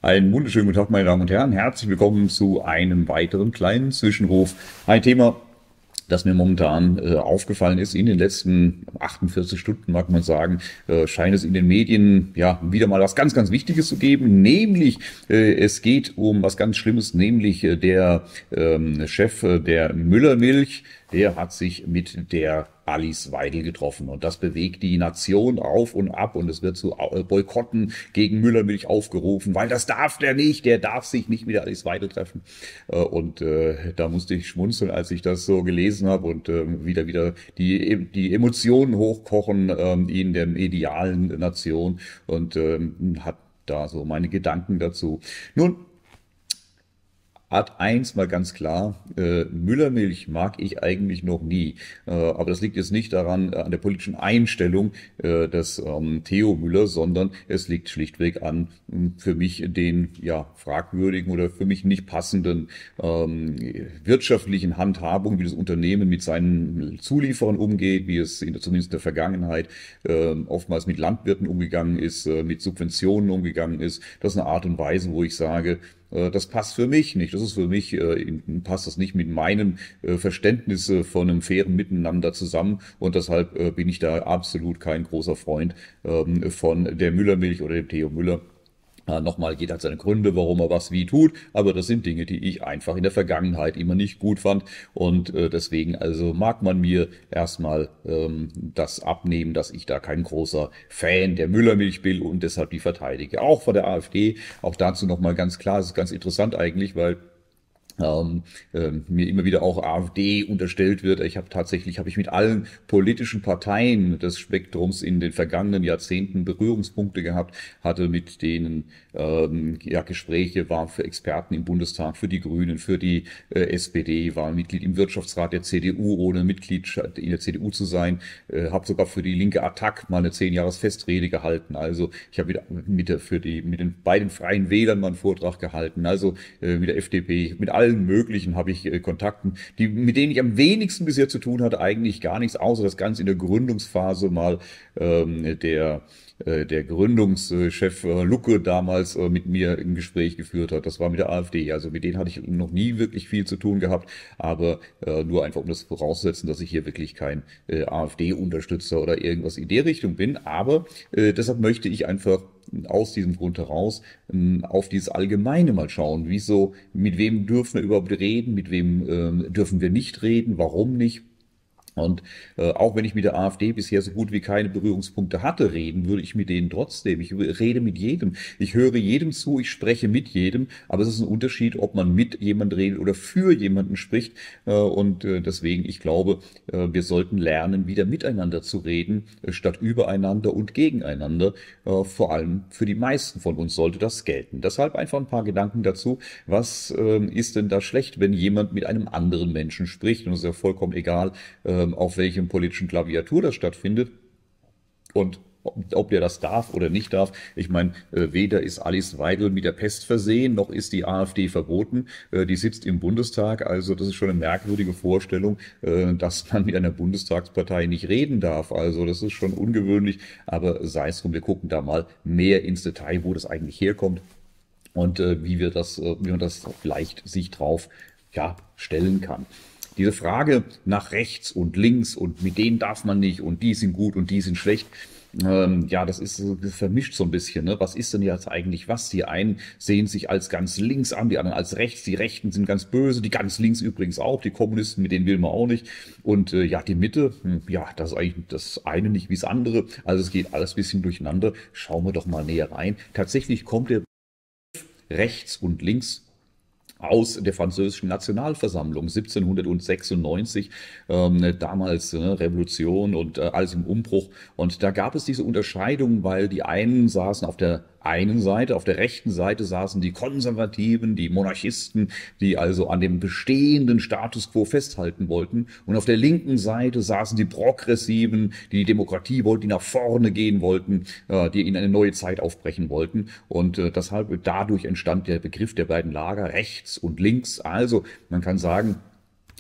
Einen wunderschönen guten Tag, meine Damen und Herren. Herzlich willkommen zu einem weiteren kleinen Zwischenruf. Ein Thema, das mir momentan aufgefallen ist in den letzten 48 Stunden, mag man sagen, scheint es in den Medien ja wieder mal was ganz, ganz Wichtiges zu geben. Nämlich, es geht um was ganz Schlimmes, nämlich der Chef der Müllermilch, der hat sich mit der Alice Weidel getroffen. Und das bewegt die Nation auf und ab. Und es wird zu Boykotten gegen Müllermilch aufgerufen, weil das darf der nicht. Der darf sich nicht mit der Alice Weidel treffen. Da musste ich schmunzeln, als ich das so gelesen habe und wieder die Emotionen hochkochen in der medialen Nation und hat da so meine Gedanken dazu. Nun, Art 1 mal ganz klar, Müllermilch mag ich eigentlich noch nie. Aber das liegt jetzt nicht daran, an der politischen Einstellung des Theo Müller, sondern es liegt schlichtweg an für mich den ja fragwürdigen oder für mich nicht passenden wirtschaftlichen Handhabung, wie das Unternehmen mit seinen Zulieferern umgeht, wie es zumindest in der Vergangenheit oftmals mit Landwirten umgegangen ist, mit Subventionen umgegangen ist. Das ist eine Art und Weise, wo ich sage, das passt für mich nicht. Das ist für mich, passt das nicht mit meinem Verständnis von einem fairen Miteinander zusammen. Und deshalb bin ich da absolut kein großer Freund von der Müllermilch oder dem Theo Müller. Nochmal, jeder hat seine Gründe, warum er was wie tut, aber das sind Dinge, die ich einfach in der Vergangenheit immer nicht gut fand und deswegen also mag man mir erstmal das abnehmen, dass ich da kein großer Fan der Müllermilch bin und deshalb die verteidige. Auch von der AfD, auch dazu nochmal ganz klar, es ist ganz interessant eigentlich, weil mir immer wieder auch AfD unterstellt wird. Habe ich mit allen politischen Parteien des Spektrums in den vergangenen Jahrzehnten Berührungspunkte gehabt, hatte mit denen Gespräche, war für Experten im Bundestag, für die Grünen, für die SPD, war Mitglied im Wirtschaftsrat der CDU, ohne Mitglied in der CDU zu sein, habe sogar für die linke Attac mal eine 10-Jahres-Festrede gehalten. Also ich habe mit den beiden Freien Wählern mal einen Vortrag gehalten, also mit der FDP, mit allen möglichen habe ich Kontakten, mit denen ich am wenigsten bisher zu tun hatte, eigentlich gar nichts, außer das Ganze in der Gründungsphase mal der Gründungschef Lucke damals mit mir ein Gespräch geführt hat. Das war mit der AfD. Also mit denen hatte ich noch nie wirklich viel zu tun gehabt, aber nur einfach um das vorauszusetzen, dass ich hier wirklich kein AfD-Unterstützer oder irgendwas in der Richtung bin. Aber deshalb möchte ich einfach aus diesem Grund heraus auf dieses Allgemeine mal schauen. Wieso, mit wem dürfen wir überhaupt reden, mit wem dürfen wir nicht reden, warum nicht? Und auch wenn ich mit der AfD bisher so gut wie keine Berührungspunkte hatte, reden würde ich mit denen trotzdem. Ich rede mit jedem. Ich höre jedem zu, ich spreche mit jedem. Aber es ist ein Unterschied, ob man mit jemandem redet oder für jemanden spricht. Deswegen, ich glaube, wir sollten lernen, wieder miteinander zu reden, statt übereinander und gegeneinander. Vor allem für die meisten von uns sollte das gelten. Deshalb einfach ein paar Gedanken dazu. Was ist denn da schlecht, wenn jemand mit einem anderen Menschen spricht? Und es ist ja vollkommen egal, auf welchem politischen Klaviatur das stattfindet und ob der das darf oder nicht darf. Ich meine, weder ist Alice Weidel mit der Pest versehen, noch ist die AfD verboten. Die sitzt im Bundestag. Also das ist schon eine merkwürdige Vorstellung, dass man mit einer Bundestagspartei nicht reden darf. Also das ist schon ungewöhnlich. Aber sei es drum, wir gucken da mal mehr ins Detail, wo das eigentlich herkommt und wie man das leicht sich drauf stellen kann. Diese Frage nach rechts und links und mit denen darf man nicht und die sind gut und die sind schlecht, das vermischt so ein bisschen. Ne? Was ist denn jetzt eigentlich was? Die einen sehen sich als ganz links an, die anderen als rechts. Die Rechten sind ganz böse, die ganz links übrigens auch. Die Kommunisten, mit denen will man auch nicht. Und die Mitte, das ist eigentlich das eine nicht wie das andere. Also es geht alles ein bisschen durcheinander. Schauen wir doch mal näher rein. Tatsächlich kommt der rechts und links aus der französischen Nationalversammlung 1796, damals Revolution und alles im Umbruch. Und da gab es diese Unterscheidung, weil die einen saßen auf der einen Seite, auf der rechten Seite saßen die Konservativen, die Monarchisten, die also an dem bestehenden Status quo festhalten wollten. Und auf der linken Seite saßen die Progressiven, die die Demokratie wollten, die nach vorne gehen wollten, die in eine neue Zeit aufbrechen wollten. Und deshalb dadurch entstand der Begriff der beiden Lager, rechts und links. Also man kann sagen,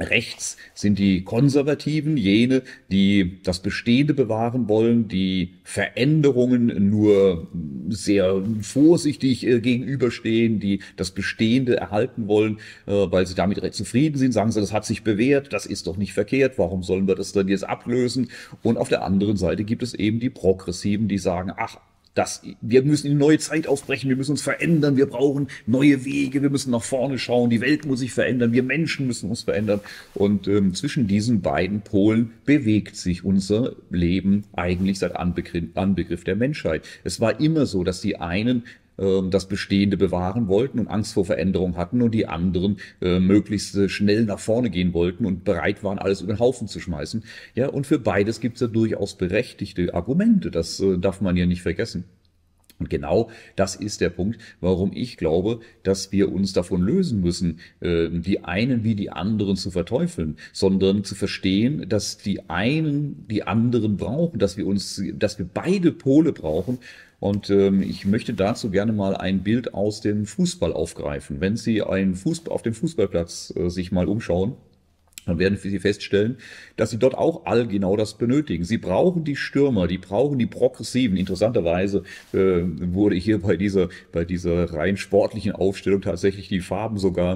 Rechts sind die Konservativen, jene, die das Bestehende bewahren wollen, die Veränderungen nur sehr vorsichtig gegenüberstehen, die das Bestehende erhalten wollen, weil sie damit recht zufrieden sind. Sagen sie, das hat sich bewährt, das ist doch nicht verkehrt, warum sollen wir das dann jetzt ablösen? Und auf der anderen Seite gibt es eben die Progressiven, die sagen, ach, wir müssen in eine neue Zeit aufbrechen, wir müssen uns verändern, wir brauchen neue Wege, wir müssen nach vorne schauen, die Welt muss sich verändern, wir Menschen müssen uns verändern. Und zwischen diesen beiden Polen bewegt sich unser Leben eigentlich seit Anbegriff der Menschheit. Es war immer so, dass die einen das Bestehende bewahren wollten und Angst vor Veränderung hatten und die anderen möglichst schnell nach vorne gehen wollten und bereit waren, alles über den Haufen zu schmeißen. Ja, und für beides gibt es ja durchaus berechtigte Argumente. Das darf man ja nicht vergessen. Und genau das ist der Punkt, warum ich glaube, dass wir uns davon lösen müssen, die einen wie die anderen zu verteufeln, sondern zu verstehen, dass die einen die anderen brauchen, dass wir beide Pole brauchen. Und ich möchte dazu gerne mal ein Bild aus dem Fußball aufgreifen. Wenn Sie auf dem Fußballplatz sich mal umschauen, dann werden Sie feststellen, dass Sie dort auch all genau das benötigen. Sie brauchen die Stürmer, die brauchen die Progressiven. Interessanterweise wurde hier bei dieser rein sportlichen Aufstellung tatsächlich die Farben sogar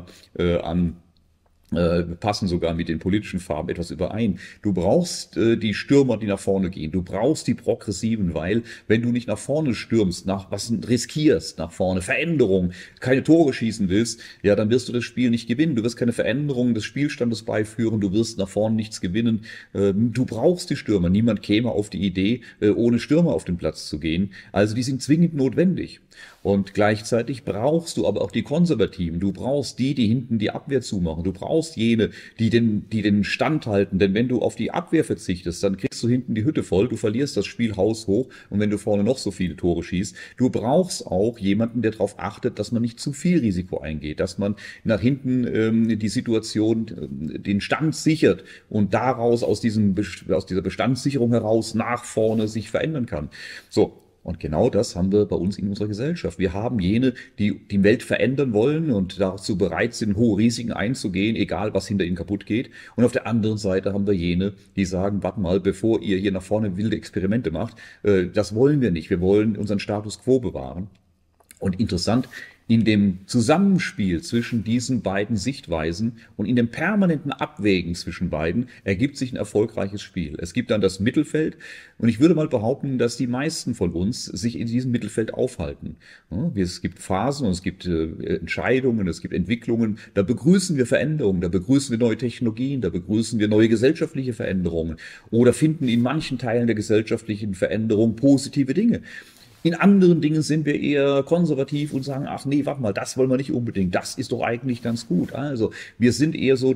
passen sogar mit den politischen Farben etwas überein. Du brauchst die Stürmer, die nach vorne gehen. Du brauchst die Progressiven, weil wenn du nicht nach vorne stürmst, nach was riskierst, nach vorne Veränderung, keine Tore schießen willst, ja, dann wirst du das Spiel nicht gewinnen. Du wirst keine Veränderung des Spielstandes beiführen. Du wirst nach vorne nichts gewinnen. Du brauchst die Stürmer. Niemand käme auf die Idee, ohne Stürmer auf den Platz zu gehen. Also die sind zwingend notwendig. Und gleichzeitig brauchst du aber auch die Konservativen. Du brauchst die hinten die Abwehr zumachen. Du brauchst jene, die den Stand halten. Denn wenn du auf die Abwehr verzichtest, dann kriegst du hinten die Hütte voll. Du verlierst das Spiel haushoch. Und wenn du vorne noch so viele Tore schießt, du brauchst auch jemanden, der darauf achtet, dass man nicht zu viel Risiko eingeht, dass man nach hinten die Situation, den Stand sichert und daraus aus dieser Bestandssicherung heraus nach vorne sich verändern kann. So. Und genau das haben wir bei uns in unserer Gesellschaft. Wir haben jene, die die Welt verändern wollen und dazu bereit sind, hohe Risiken einzugehen, egal was hinter ihnen kaputt geht. Und auf der anderen Seite haben wir jene, die sagen, warte mal, bevor ihr hier nach vorne wilde Experimente macht, das wollen wir nicht. Wir wollen unseren Status quo bewahren. Und interessant, in dem Zusammenspiel zwischen diesen beiden Sichtweisen und in dem permanenten Abwägen zwischen beiden ergibt sich ein erfolgreiches Spiel. Es gibt dann das Mittelfeld und ich würde mal behaupten, dass die meisten von uns sich in diesem Mittelfeld aufhalten. Es gibt Phasen und es gibt Entscheidungen, es gibt Entwicklungen, da begrüßen wir Veränderungen, da begrüßen wir neue Technologien, da begrüßen wir neue gesellschaftliche Veränderungen oder finden in manchen Teilen der gesellschaftlichen Veränderung positive Dinge. In anderen Dingen sind wir eher konservativ und sagen, ach nee, warte mal, das wollen wir nicht unbedingt, das ist doch eigentlich ganz gut. Also wir sind eher so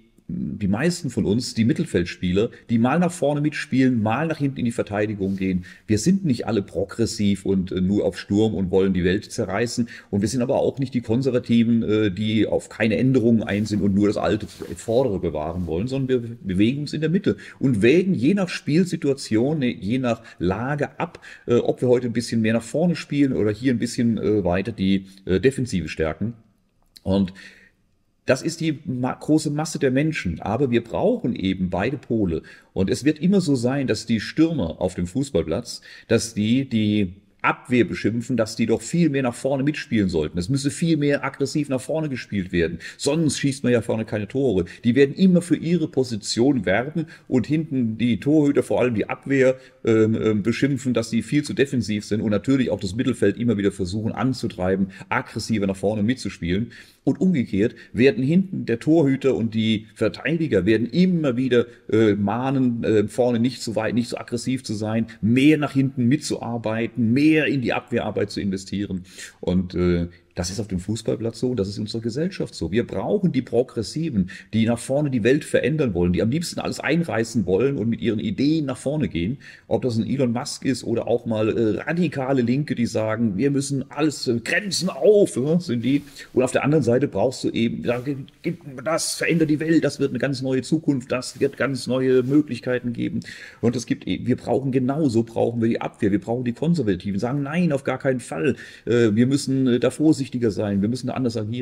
die meisten von uns, die Mittelfeldspieler, die mal nach vorne mitspielen, mal nach hinten in die Verteidigung gehen. Wir sind nicht alle progressiv und nur auf Sturm und wollen die Welt zerreißen. Und wir sind aber auch nicht die Konservativen, die auf keine Änderungen ein sind und nur das alte Vordere bewahren wollen, sondern wir bewegen uns in der Mitte und wägen je nach Spielsituation, je nach Lage ab, ob wir heute ein bisschen mehr nach vorne spielen oder hier ein bisschen weiter die Defensive stärken. Und das ist die große Masse der Menschen. Aber wir brauchen eben beide Pole. Und es wird immer so sein, dass die Stürmer auf dem Fußballplatz, dass die Abwehr beschimpfen, dass die doch viel mehr nach vorne mitspielen sollten. Es müsse viel mehr aggressiv nach vorne gespielt werden. Sonst schießt man ja vorne keine Tore. Die werden immer für ihre Position werben und hinten die Torhüter, vor allem die Abwehr, beschimpfen, dass sie viel zu defensiv sind und natürlich auch das Mittelfeld immer wieder versuchen anzutreiben, aggressiver nach vorne mitzuspielen. Und umgekehrt werden hinten der Torhüter und die Verteidiger werden immer wieder mahnen, vorne nicht so weit, nicht so aggressiv zu sein, mehr nach hinten mitzuarbeiten, mehr in die Abwehrarbeit zu investieren. Und das ist auf dem Fußballplatz so und das ist in unserer Gesellschaft so. Wir brauchen die Progressiven, die nach vorne die Welt verändern wollen, die am liebsten alles einreißen wollen und mit ihren Ideen nach vorne gehen. Ob das ein Elon Musk ist oder auch mal radikale Linke, die sagen, wir müssen alles Grenzen auf, sind die. Und auf der anderen Seite brauchst du eben, das verändert die Welt, das wird eine ganz neue Zukunft, das wird ganz neue Möglichkeiten geben. Und wir brauchen wir die Abwehr, wir brauchen die Konservativen, sagen nein, auf gar keinen Fall. Wir müssen da vorsichtiger sein, wir müssen da anders agieren.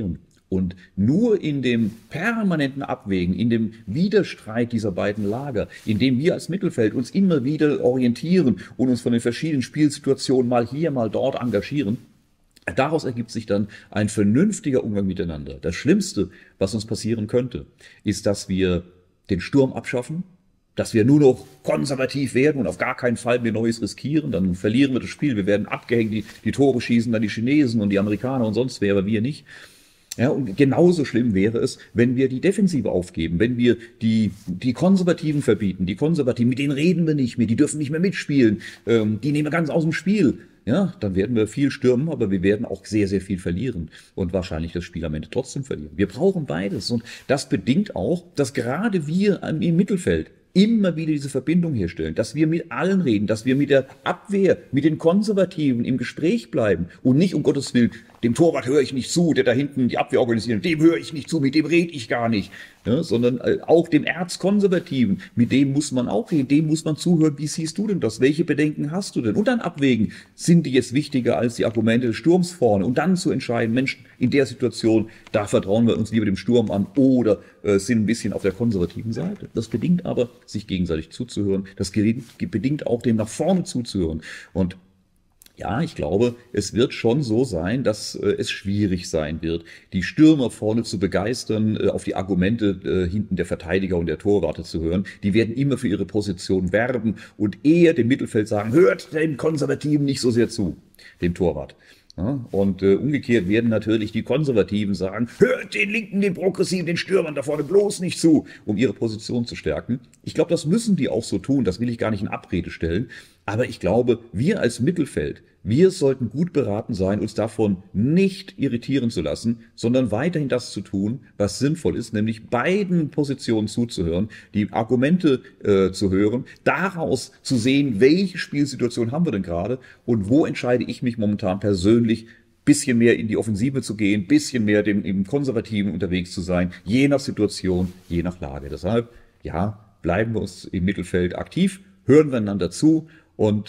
Und nur in dem permanenten Abwägen, in dem Widerstreit dieser beiden Lager, in dem wir als Mittelfeld uns immer wieder orientieren und uns von den verschiedenen Spielsituationen mal hier, mal dort engagieren, daraus ergibt sich dann ein vernünftiger Umgang miteinander. Das Schlimmste, was uns passieren könnte, ist, dass wir den Sturm abschaffen, dass wir nur noch konservativ werden und auf gar keinen Fall mehr Neues riskieren. Dann verlieren wir das Spiel, wir werden abgehängt, die Tore schießen dann die Chinesen und die Amerikaner und sonst wer, aber wir nicht. Ja, und genauso schlimm wäre es, wenn wir die Defensive aufgeben, wenn wir die Konservativen verbieten. Die Konservativen, mit denen reden wir nicht mehr, die dürfen nicht mehr mitspielen, die nehmen wir ganz aus dem Spiel. Ja, dann werden wir viel stürmen, aber wir werden auch sehr, sehr viel verlieren und wahrscheinlich das Spiel am Ende trotzdem verlieren. Wir brauchen beides und das bedingt auch, dass gerade wir im Mittelfeld immer wieder diese Verbindung herstellen, dass wir mit allen reden, dass wir mit der Abwehr, mit den Konservativen im Gespräch bleiben und nicht, um Gottes Willen, dem Torwart höre ich nicht zu, der da hinten die Abwehr organisiert, dem höre ich nicht zu, mit dem rede ich gar nicht, ja, sondern auch dem Erzkonservativen, mit dem muss man auch reden, dem muss man zuhören, wie siehst du denn das, welche Bedenken hast du denn und dann abwägen, sind die jetzt wichtiger als die Argumente des Sturms vorne und dann zu entscheiden, Mensch, in der Situation, da vertrauen wir uns lieber dem Sturm an oder sind ein bisschen auf der konservativen Seite. Das bedingt aber, sich gegenseitig zuzuhören, das bedingt auch dem nach vorne zuzuhören und ja, ich glaube, es wird schon so sein, dass es schwierig sein wird, die Stürmer vorne zu begeistern, auf die Argumente hinten der Verteidiger und der Torwarte zu hören. Die werden immer für ihre Position werben und eher dem Mittelfeld sagen, hört dem Konservativen nicht so sehr zu, dem Torwart. Ja, und umgekehrt werden natürlich die Konservativen sagen, hört den Linken, den Progressiven, den Stürmern da vorne bloß nicht zu, um ihre Position zu stärken. Ich glaube, das müssen die auch so tun, das will ich gar nicht in Abrede stellen. Aber ich glaube, wir als Mittelfeld, wir sollten gut beraten sein, uns davon nicht irritieren zu lassen, sondern weiterhin das zu tun, was sinnvoll ist, nämlich beiden Positionen zuzuhören, die Argumente zu hören, daraus zu sehen, welche Spielsituation haben wir denn gerade und wo entscheide ich mich momentan persönlich, bisschen mehr in die Offensive zu gehen, bisschen mehr im Konservativen unterwegs zu sein, je nach Situation, je nach Lage. Deshalb, ja, bleiben wir uns im Mittelfeld aktiv, hören wir einander zu und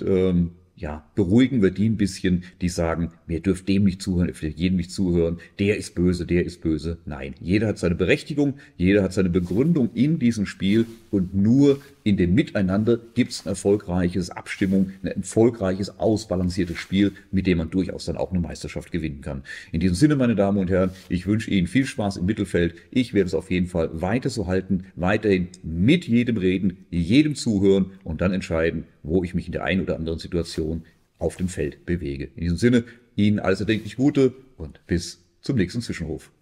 ja, beruhigen wir die ein bisschen, die sagen, mir dürft dem nicht zuhören, ihr dürft jedem nicht zuhören, der ist böse, der ist böse. Nein, jeder hat seine Berechtigung, jeder hat seine Begründung in diesem Spiel und nur in dem Miteinander gibt es ein erfolgreiches Abstimmung, ein erfolgreiches, ausbalanciertes Spiel, mit dem man durchaus dann auch eine Meisterschaft gewinnen kann. In diesem Sinne, meine Damen und Herren, ich wünsche Ihnen viel Spaß im Mittelfeld. Ich werde es auf jeden Fall weiter so halten, weiterhin mit jedem reden, jedem zuhören und dann entscheiden, wo ich mich in der einen oder anderen Situation auf dem Feld bewege. In diesem Sinne, Ihnen alles erdenklich Gute und bis zum nächsten Zwischenruf.